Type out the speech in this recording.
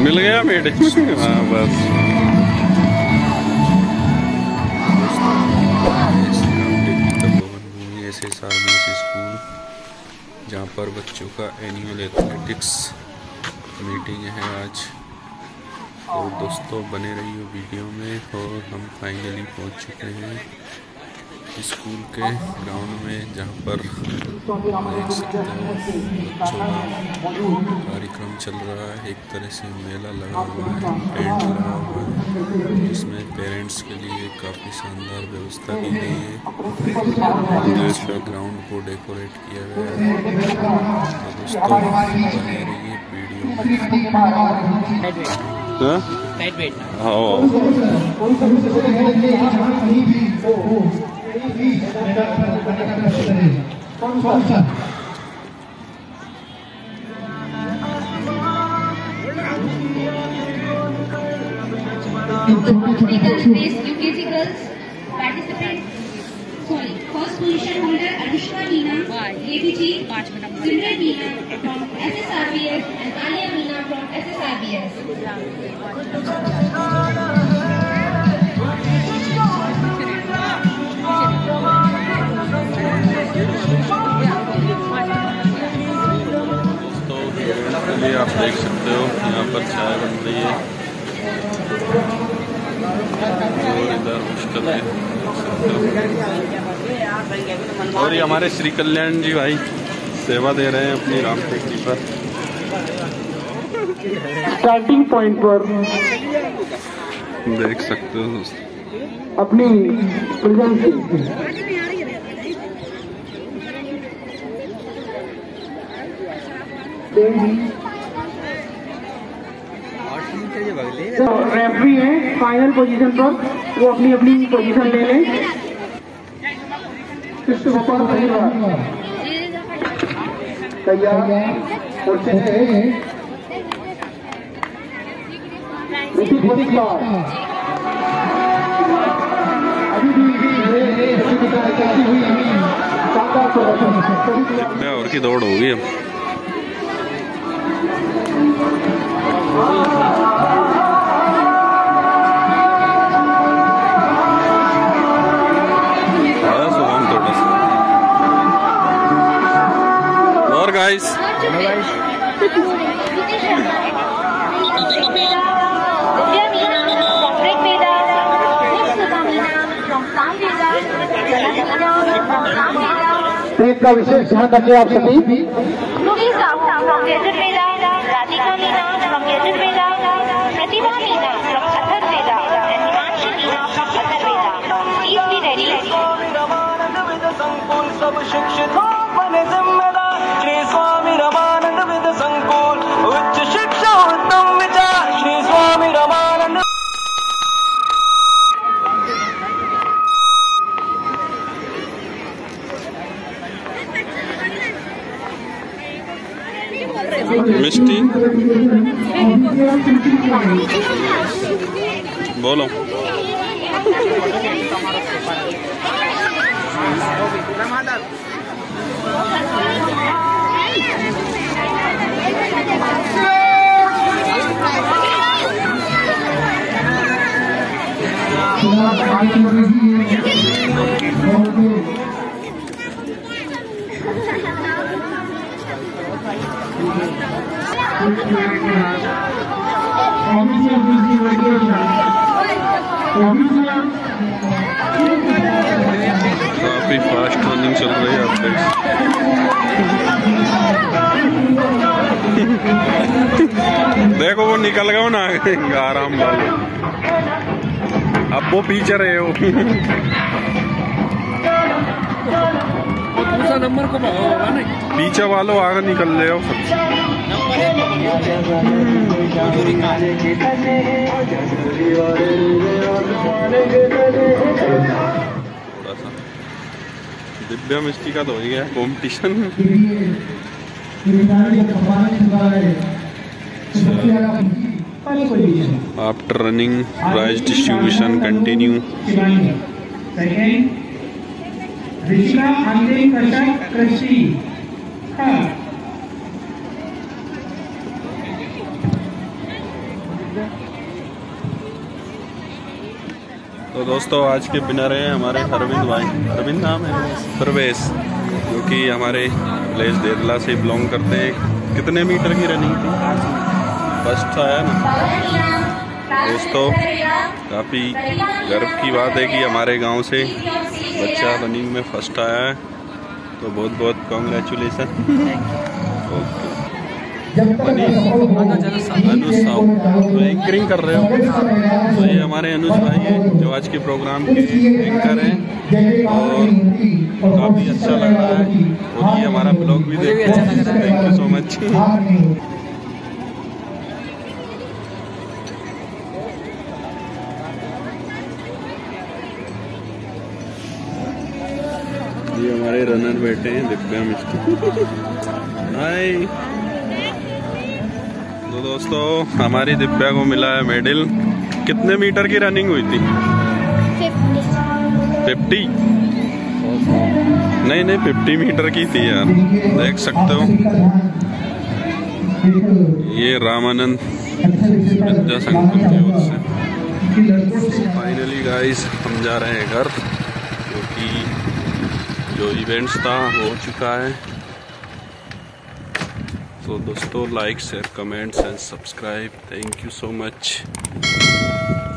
मिल गया मेड। हाँ बस स्कूल जहाँ पर बच्चों का एनुअल एथलेटिक्स मीटिंग है आज। और दोस्तों बने रहिए वीडियो में। और हम फाइनली पहुँच चुके हैं स्कूल के ग्राउंड में, जहाँ पर देख सकते हो बच्चों का कार्यक्रम चल रहा है। एक तरह से मेला लगा हुआ है, टेंट लगा हुआ है, जिसमें पेरेंट्स के लिए काफ़ी शानदार व्यवस्था की गई है। इसका ग्राउंड को डेकोरेट किया गया है। तो दोस्तों बने रहिए वीडियो में। UKG girls participate. Sorry, first position holder Anushka Meena, ABG, Simran Meena from SSRBS and Alia Meena from SSRBS. चलिए आप देख सकते हो यहाँ पर चाय बन रही है और इधर मुश्किल है। और ये हमारे श्री कल्याण जी भाई सेवा दे रहे हैं अपनी राम टेकरी पर। स्टार्टिंग पॉइंट पर देख सकते हो दोस्तों अपनी प्रेजेंस रेफरी है फाइनल पोजीशन पर, वो अपनी अपनी पोजीशन ले लें। और की दौड़ होगी अब। और गाइस का विशेष ध्यान रखें आप सभी। सब शिक्षित बने जिम्मेदार श्री स्वामी रमानंद विद संकुल उच्च शिक्षा उत्तम विचार श्री स्वामी रमानंद। मिष्टी बोलो। काफी फास्ट रनिंग चल रही है आप देखो वो निकल गया ना आराम वाले। अब वो पीछे रहे हो। दूसरा नंबर को होगा ना, पीछे वालों आगे निकल रहे हो। दिव्या मिष्टी का तो हो गया competition. After running prize distribution continue. तो दोस्तों आज के विनर हैं हमारे अरविंद भाई। अरविंद नाम है, प्रवेश, जो कि हमारे विलेज देदला से बिलोंग करते हैं। कितने मीटर की रनिंग थी? फर्स्ट आया ना दोस्तों। काफ़ी गर्व की बात है कि हमारे गांव से बच्चा रनिंग में फर्स्ट आया है, तो बहुत बहुत कॉन्ग्रेचुलेसन। ओके अनुज साहू तो एंकरिंग कर रहे हो, तो ये हमारे अनुज भाई हैं जो आज के प्रोग्राम के एंकर हैं और काफ़ी अच्छा लग रहा है। और ये हमारा ब्लॉग भी देखते हैं। Thank you so much. ये हमारे रनर बैठे हैं, दिव्या मिस्टर। हाय। तो दोस्तों हमारी दिव्या को मिला है मेडल। कितने मीटर की रनिंग हुई थी? 50? नहीं 50 मीटर की थी यार, देख सकते हो। ये रामानंद विद्या संकुल की ओर से। फाइनली गाइस हम जा रहे हैं घर, क्योंकि जो इवेंट्स था हो चुका है। तो दोस्तों like share comments and subscribe. Thank you so much.